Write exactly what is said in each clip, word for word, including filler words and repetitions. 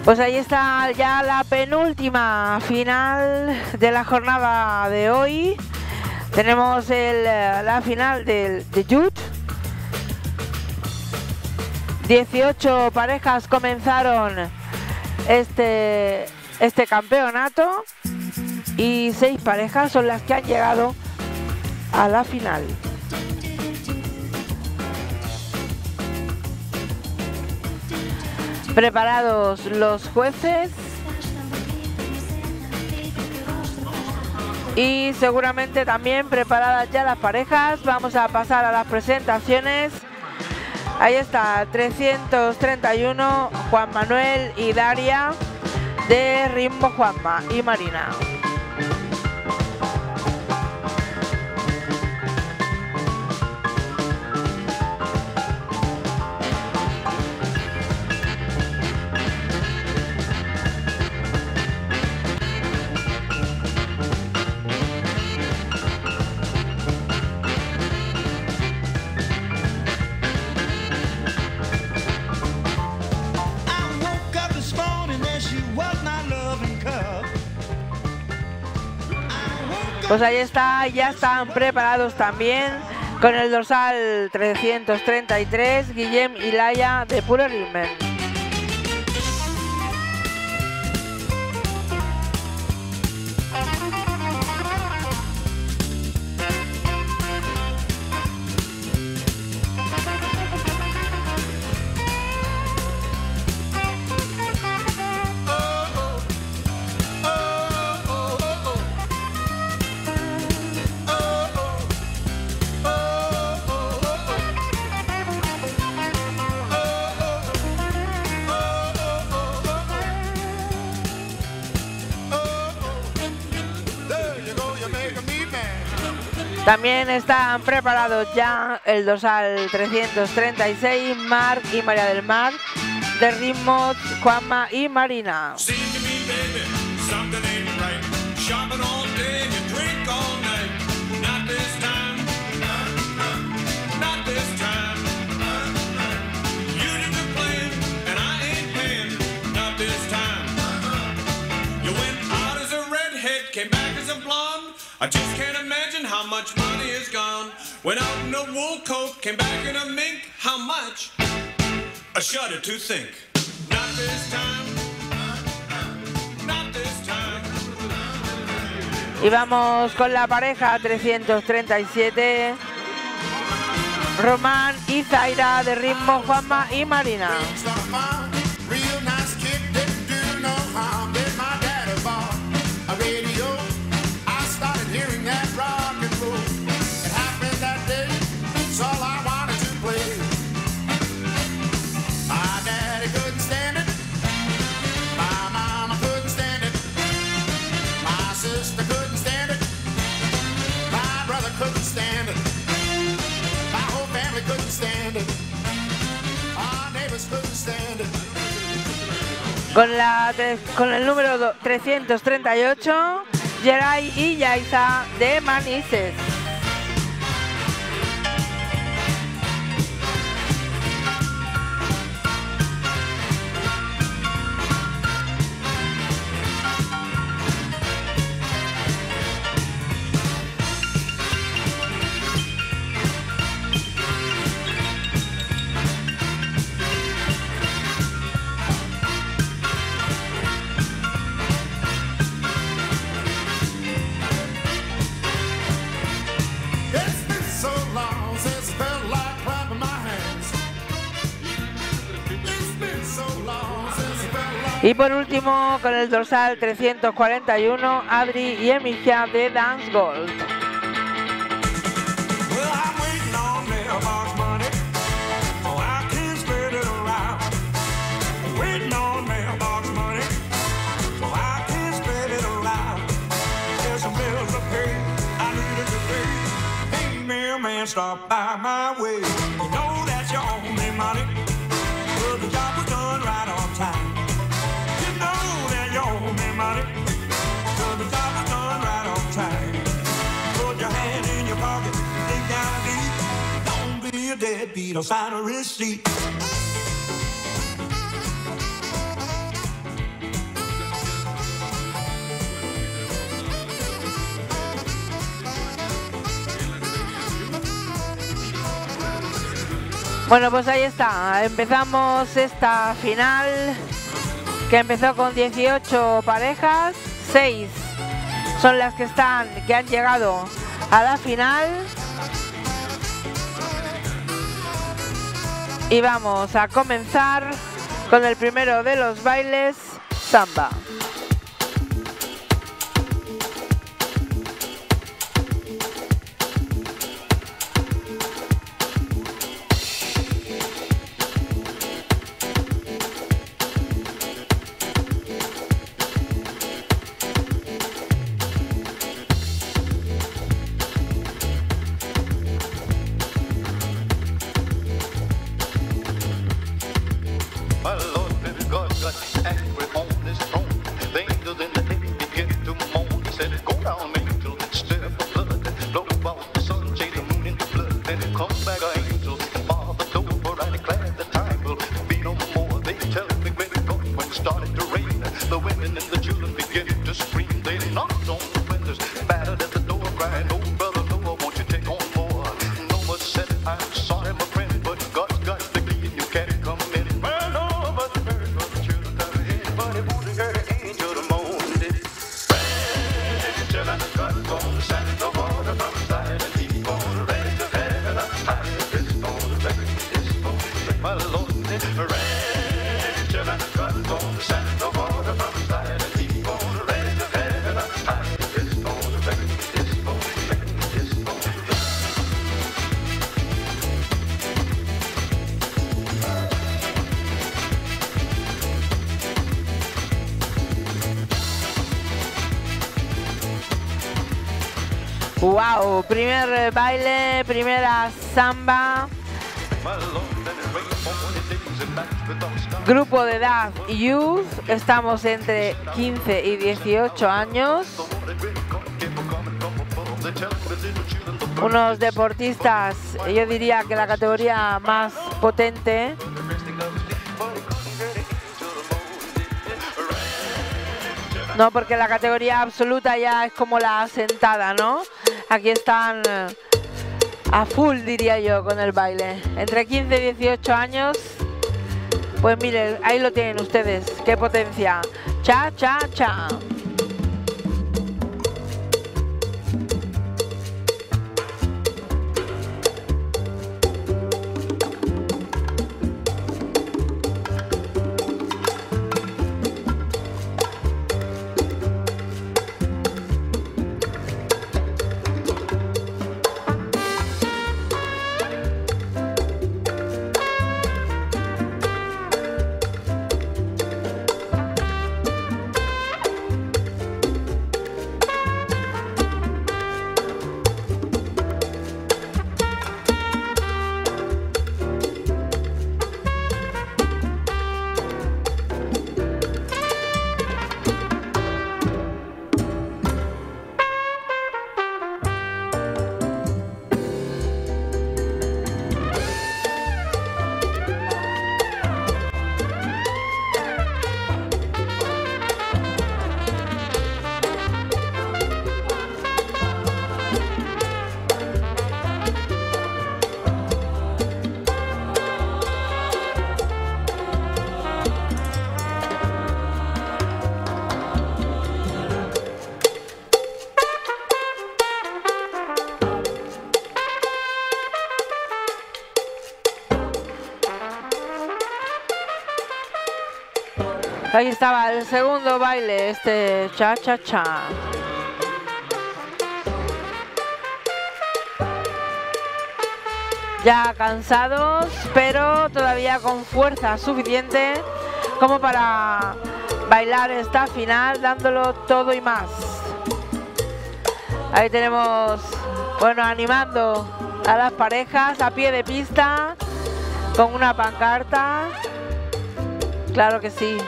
Pues ahí está ya la penúltima final de la jornada de hoy. Tenemos el, la final del de Youth. dieciocho parejas comenzaron este, este campeonato y seis parejas son las que han llegado a la final. Preparados los jueces y seguramente también preparadas ya las parejas. Vamos a pasar a las presentaciones. Ahí está, trescientos treinta y uno, Juan Manuel y Daria de Ritmo Juanma y Marina. Pues ahí está, ya están preparados también con el dorsal trescientos treinta y tres, Guillem y Laia de Pure Ritme. También están preparados ya el dorsal trescientos treinta y seis, Marc y María del Mar de Ritmo Juanma y Marina. I just can't imagine how much money is gone. Went out in a wool coat, came back in a mink. How much? I shudder to think. Not this time. Not this time. Y vamos con la pareja trescientos treinta y siete, Román y Zaira de Ritmo Juanma y Marina. Con, la, con el número trescientos treinta y ocho, Geray y Yaiza de Manises. Y por último, con el dorsal trescientos cuarenta y uno, Adri y Emilia de Dance Gold. Stop by my way. You know that's your only money. But the job was done right on time. You know that your only money. But the job was done right on time. Put your hand in your pocket, think down deep. Don't be a deadbeat or sign a receipt. Bueno, pues ahí está, empezamos esta final que empezó con dieciocho parejas, seis son las que están, que han llegado a la final. Y vamos a comenzar con el primero de los bailes, samba. Wow, primer baile, primera samba. Grupo de edad Youth, estamos entre quince y dieciocho años. Unos deportistas, yo diría que la categoría más potente. No, porque la categoría absoluta ya es como la asentada, ¿no? Aquí están a full, diría yo, con el baile. Entre quince y dieciocho años. Pues miren, ahí lo tienen ustedes. ¡Qué potencia! Cha, cha, cha. Ahí estaba el segundo baile, este cha cha cha. Ya cansados, pero todavía con fuerza suficiente como para bailar esta final, dándolo todo y más. Ahí tenemos, bueno, animando a las parejas a pie de pista con una pancarta. Claro que sí.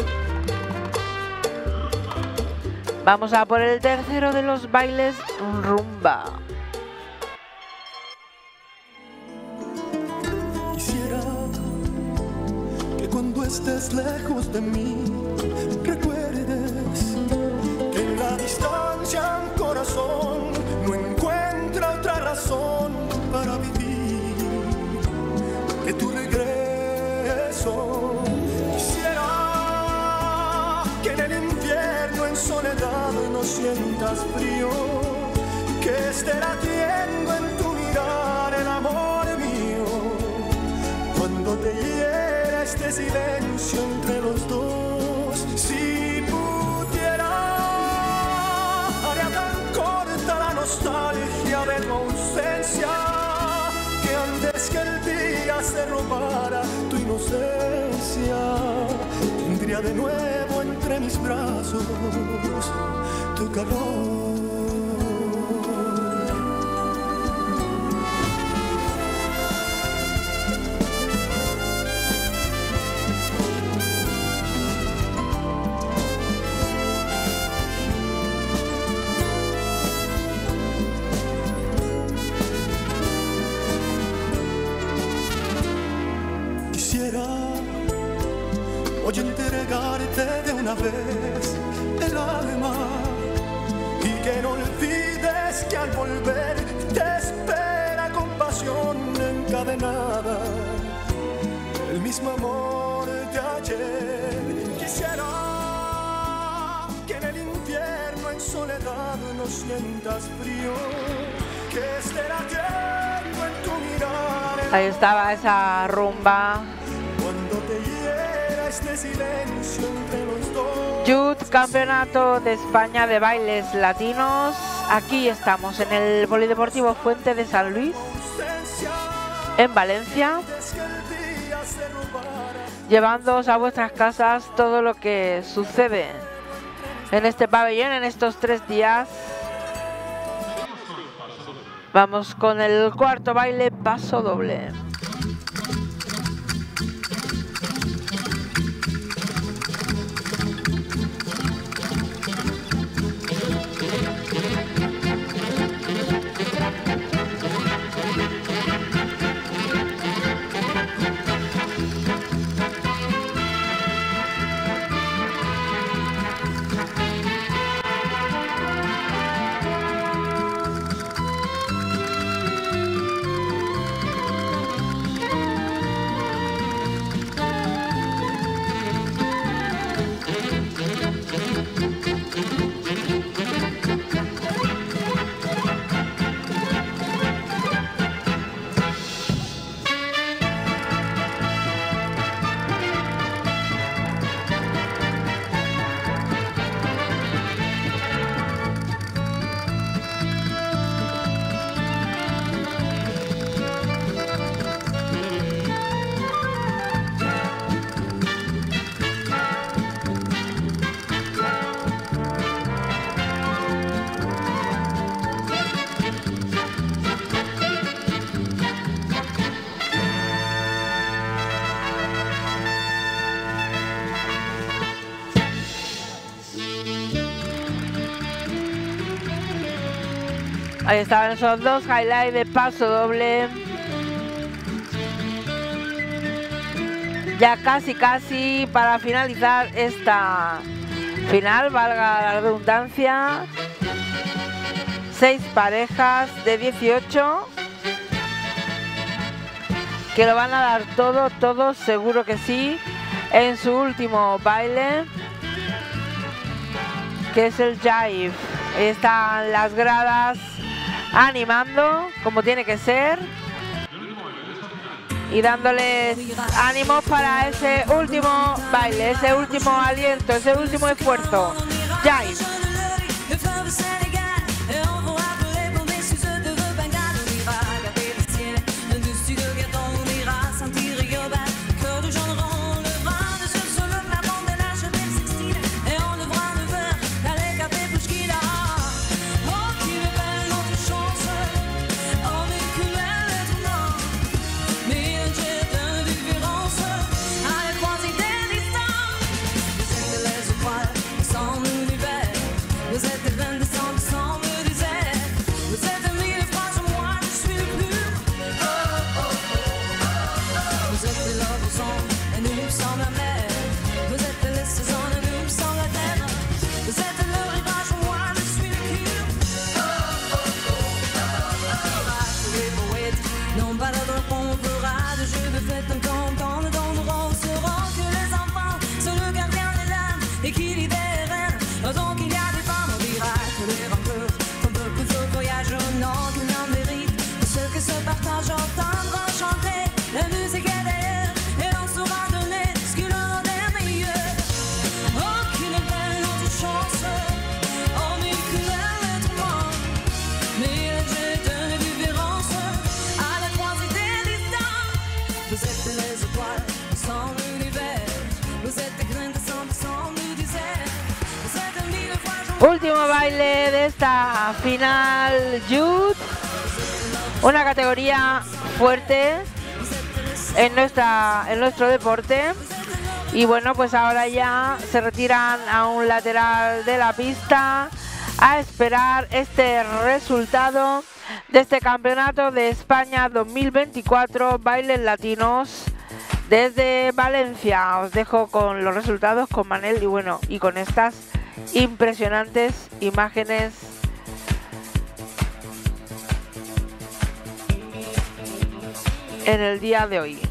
Vamos a por el tercero de los bailes, rumba. Quisiera que cuando estés lejos de mí recuerdes que en la distancia un corazón no encuentra otra razón para vivir. que tu regreso. Quisiera que en el invierno en soledad no sientas frío, que esté latiendo en tu mirar el amor mío. Cuando te hiera este silencio entre los dos, si pudiera, haría tan corta la nostalgia de tu ausencia, que antes que el día se robara tu inocencia, tendría de nuevo entre mis brazos tu calor. Hoy entregarte de una vez el alma y que no olvides que al volver te espera con pasión encadenada el mismo amor de ayer. Quisiera que en el invierno en soledad no sientas frío, que esté latiendo en tu mirar. Ahí estaba esa rumba. Cuando te hiera este silencio entre los dos. Youth Campeonato de España de Bailes Latinos. Aquí estamos en el Polideportivo Fuente de San Luis, en Valencia, llevándoos a vuestras casas todo lo que sucede en este pabellón en estos tres días. Vamos con el cuarto baile, paso doble. Ahí estaban esos dos highlights de paso doble. Ya casi casi para finalizar esta final, valga la redundancia. Seis parejas de dieciocho que lo van a dar todo, todo, seguro que sí, en su último baile, que es el jive. Ahí están las gradas animando como tiene que ser y dándoles ánimos para ese último baile, ese último aliento, ese último esfuerzo. Jive. Non pas d'ordre qu'on fera de jeu de fête un temps dans le don de rose sauront que les enfants sont le gardien des lames et qui libèrent. Donc il y a des femmes, on dira que les rancœurs font beaucoup de voyages au nom que l'on mérite. Ceux que se partagent entendre chanter la musique est d'ailleurs et on saura donner ce que l'on a de meilleur. Aucune belle autre chance, on est que l'être monde, mais j'ai de différence à la croisée des distances. Vous êtes les étoiles sans l'univers, vous êtes des grains de sang sans le désert. Vous êtes un mille fois jour. Último baile de esta final, Youth. Una categoría fuerte en, nuestra, en nuestro deporte. Y bueno, pues ahora ya se retiran a un lateral de la pista a esperar este resultado de este Campeonato de España dos mil veinticuatro Bailes Latinos desde Valencia. Os dejo con los resultados, con Manel y bueno, y con estas impresionantes imágenes en el día de hoy.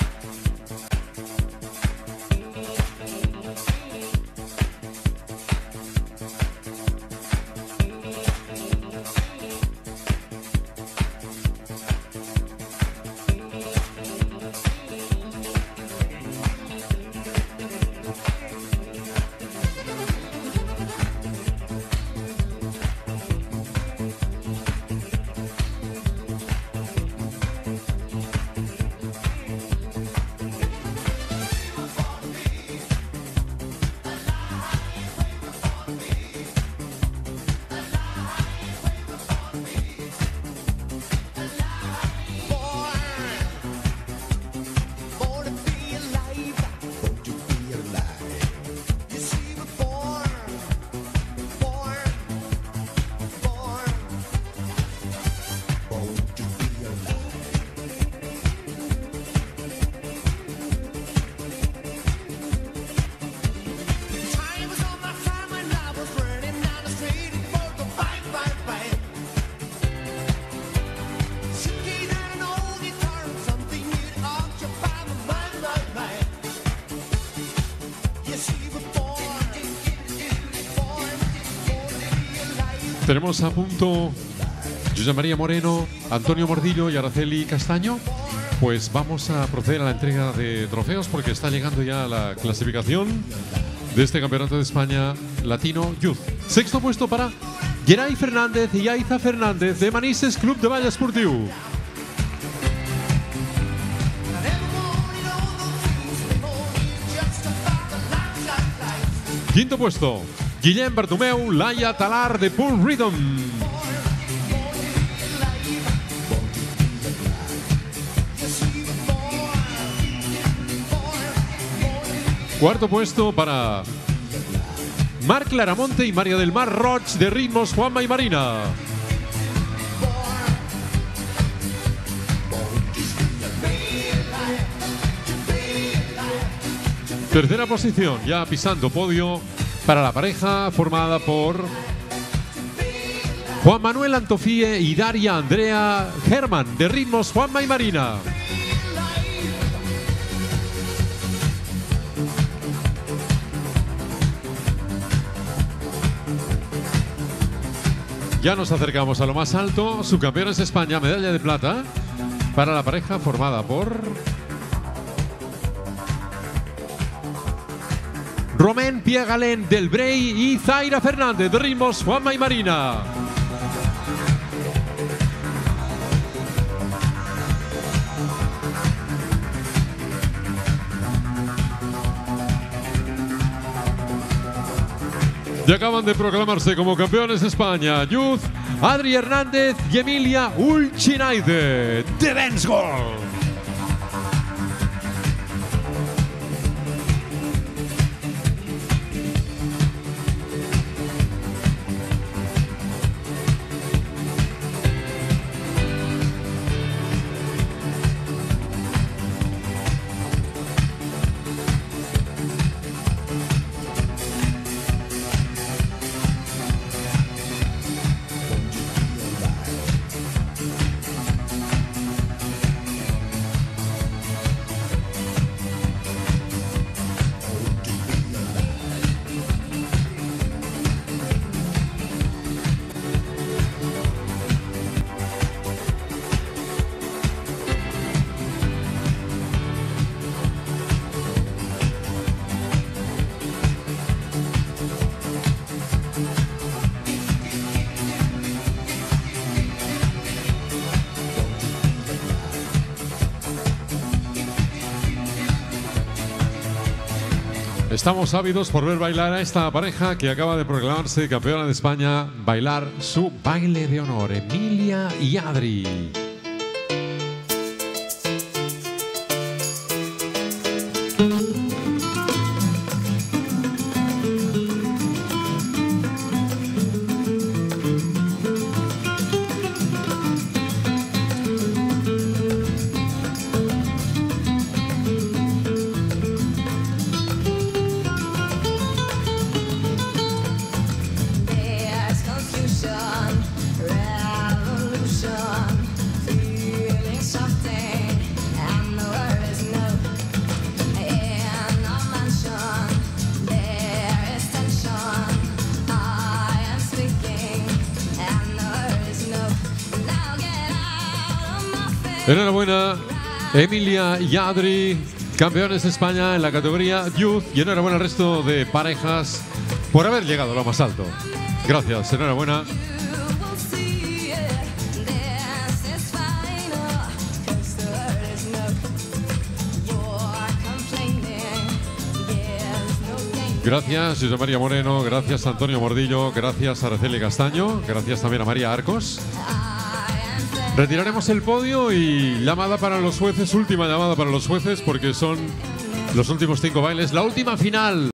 Tenemos a punto José María Moreno, Antonio Mordillo y Araceli Castaño. Pues vamos a proceder a la entrega de trofeos porque está llegando ya la clasificación de este Campeonato de España Latino Youth. Sexto puesto para Geray Fernández y Aiza Fernández de Manises Club de Ball Esportiu. Quinto puesto, Guillem Bartomeu, Laia Talar de Pool Rhythm. Cuarto puesto para Marc Claramonte y María del Mar Roig de Ritmos Juanma y Marina. Tercera posición, ya pisando podio para la pareja formada por Juan Manuel Antofíe y Daria Andrea Germán de Ritmos Juanma y Marina. Ya nos acercamos a lo más alto. Subcampeones de España, medalla de plata para la pareja formada por Romén Piegalén del Brey y Zaira Fernández de Ritmos Juanma y Marina. Y acaban de proclamarse como campeones de España Youth Adri Hernández y Emilia Ulchinaide de Dancehall. Estamos ávidos por ver bailar a esta pareja que acaba de proclamarse campeona de España, bailar su baile de honor, Emilia y Adri. There's confusion, revolution, feeling something, and the word is no. In our mansion, there is tension. I am speaking, and the word is no. Now get out of my face. Enhorabuena, Emilia y Adri, campeones de España en la categoría Youth, y enhorabuena al resto de parejas por haber llegado a lo más alto. Gracias, enhorabuena. You will see it. This is final, 'cause the word is no. You're complaining, there's no gain. Gracias, José María Moreno, gracias, Antonio Mordillo, gracias, Araceli Castaño, gracias también a María Arcos. Retiraremos el podio y llamada para los jueces, última llamada para los jueces, porque son los últimos cinco bailes, la última final.